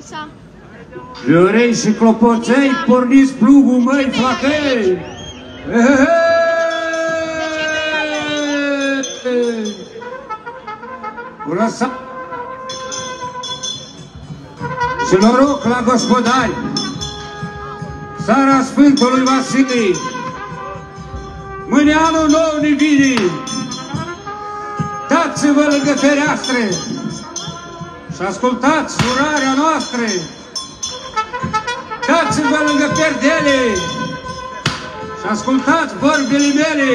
Așa. Viorei și clopoței, porniți plugul, măi, flacăi! Lăsa și noroc la gospodari! Seara Sfântului Vasile! Mâine anul nou ne vine! Dați-vă lângă fereastre și ascultați urarea noastră! Dați-vă lângă perdele și ascultați vorbele mele!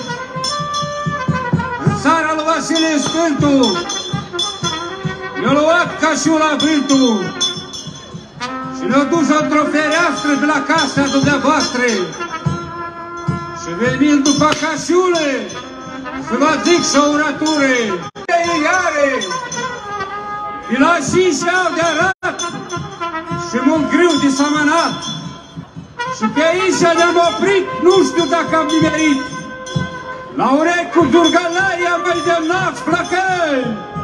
În seara lui Vasile Sfântul ne-a luat cașiula vântul și ne-a dus într-o fereastră de la casa dumneavoastră. Și venind după cașiule, să vă zic și o uratură. Iare, îi la și-au de arat și mult greu de samănat. Și pe aici ne-am oprit, nu știu dacă am nimerit. La urechi cu Durgalaia mai demnați flacăi!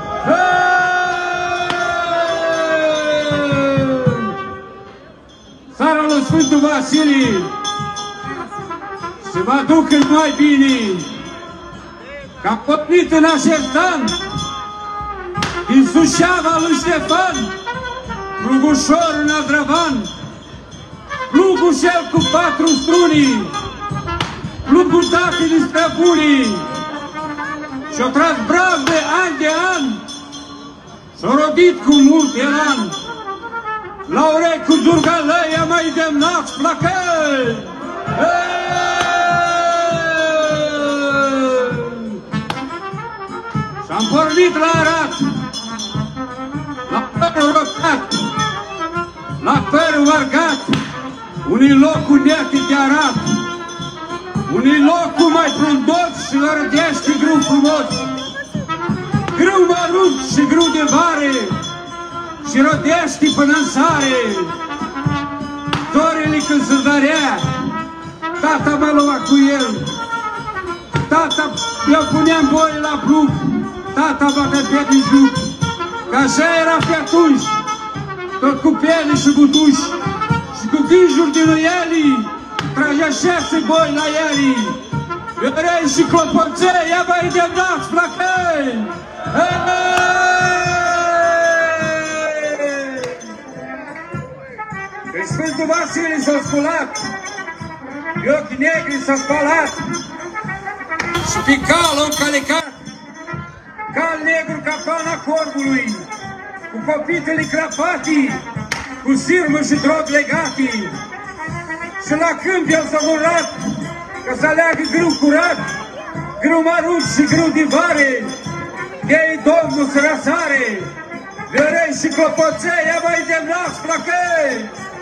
Seara lui Sfântul Vasile se va duc cât mai bine, că am pornit în acest an din Suceava lui Ștefan, plugușor în Adravan, plugul cel cu 4 strunii, plugul Dafilii Străbunii, și-o tras brav de an, s-o rodit cu mult elan. La urechi cu Durgalaia mai demnați flacăi! Și-am pornit la Arat, la părul rocat, la părul argat, unii locuri nete de Arat, unii locuri mai frundoți și lărgești și grâu frumos, grâu mărunt și grâu de vare, și rodești până în sare. Dorele când se zărea, tata mă lua cu el, tata eu puneam boile la plug, tata mă căpea din juc, că așa era pe atunci, tot cu piele și butuși, și cu grijuri din uielii, tragea 6 boi la elii. Viorei și clopoței, ia mai demnați flacăi! Sfântul Vasile s-a sculat, de ochi negri s-a spălat și pe cal a încălecat, cal negru ca pana corbului, cu copitele crapatii, cu sirmă și drog legati. Și la câmp el s-a murat, că să aleagă grâu curat, grâu mărunt și grâu de vare, de-ai Domnul să răsare. Viorei și clopoței, ia mai demnați flacăi!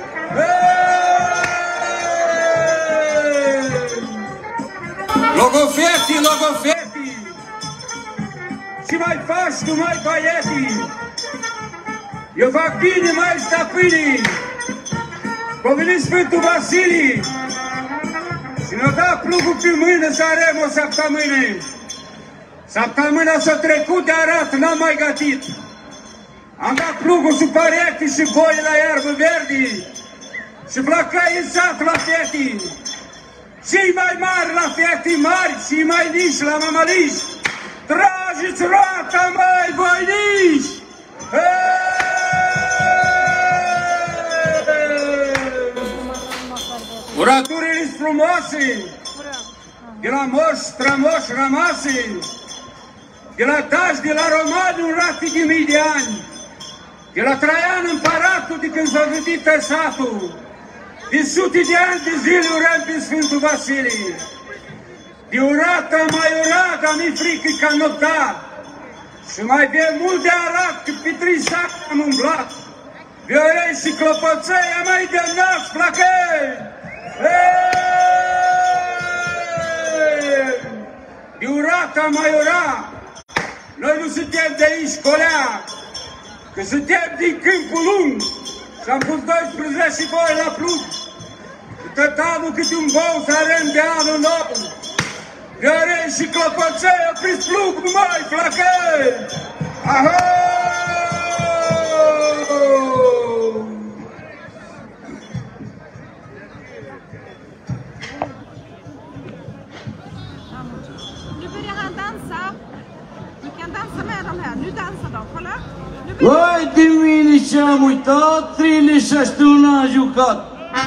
Logofeti, logofeti, și mai faci tu, mai băietii, eu fac bine, mai stăpânii, că a venit Sfântul Vasile și ne-a dat plugul pe mână să arem o săptămână. Săptămâna s-a trecut de Arat, n-am mai gătit. Am dat plugul sub perechi și boi la iarbă verde și flacăi în sat la fetii. Cei mai mari la fetii mari, cei mai niși la mămăliși. Trageți roata, măi, voiniși! Uraturile frumoase, de la moși, strămoși rămase, de la tași, de la romani, un rati de mii de ani, de la Traian împăratul de când s-a gândit satul, de sute de ani de zile urăm pe Sfântul Vasile. De urată mai urat, dar mi-e frică ca nopta, și mai de mult de arat, cât pe 3 sac am umblat. Viorei și clopoței, am mai demnați flacăi! De urată mai urat, noi nu suntem de aici, colea, că suntem din Câmpul Lung și am pus 12 boi la plug. Tot anul câte un bou să arăm de anul nou. Viorei și clopoței, opriți plugul, măi, flacăi! Aho! Băi, Diminice, am uitat, Trilișa știu n-a jucat.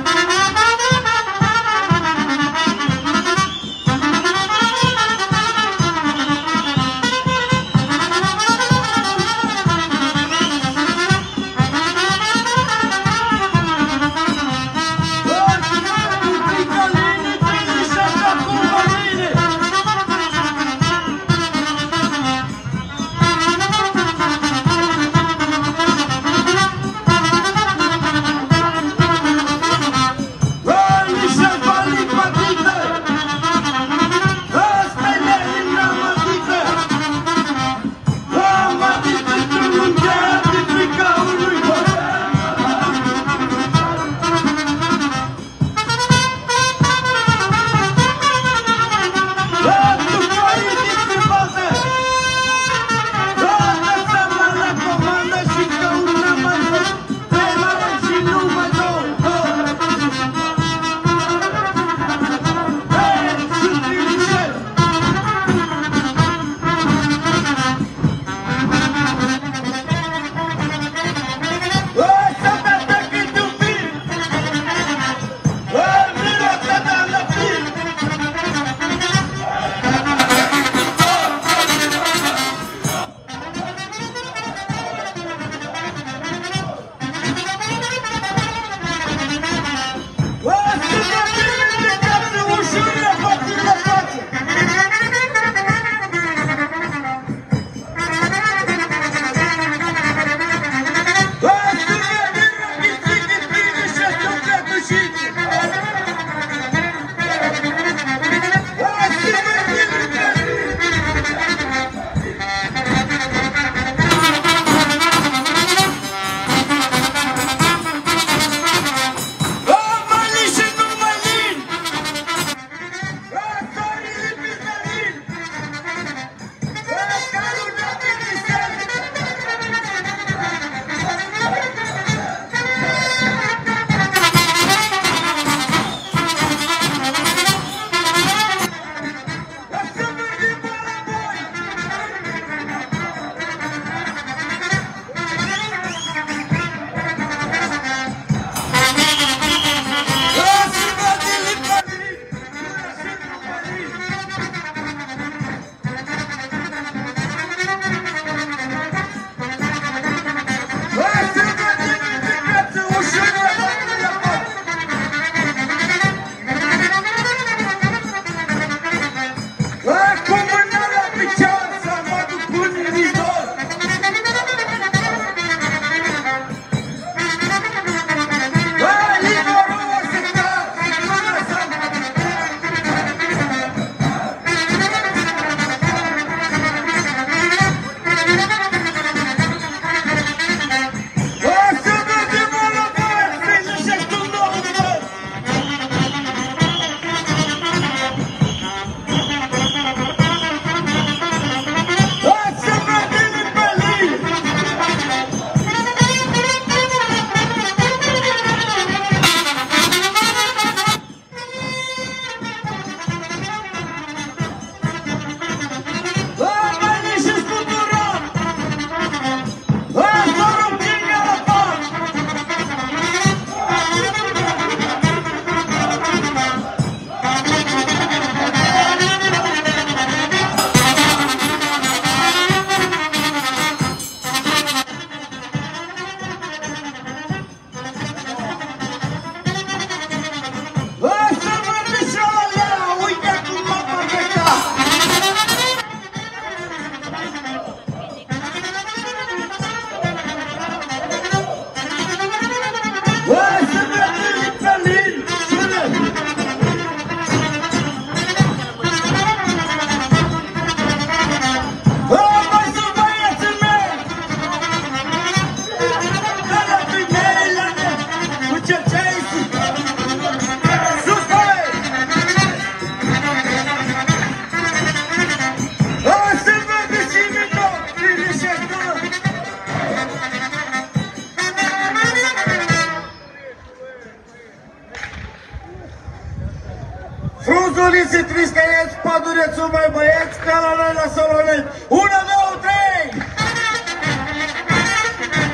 Frunzuliții, triscăieți, pădurețul mai băieți, ca la noi la Solonet. 1, 2, 3!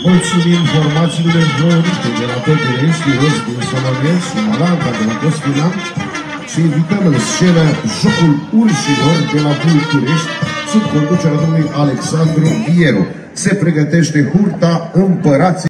Mulțumim formațiile favorite de la Tătărești, Iros din Somanești și Malanca de la Costina și invităm în scenă Jocul Urșilor de la București sub conducerea domnului Alexandru Vieru. Se pregătește hurta Împărații.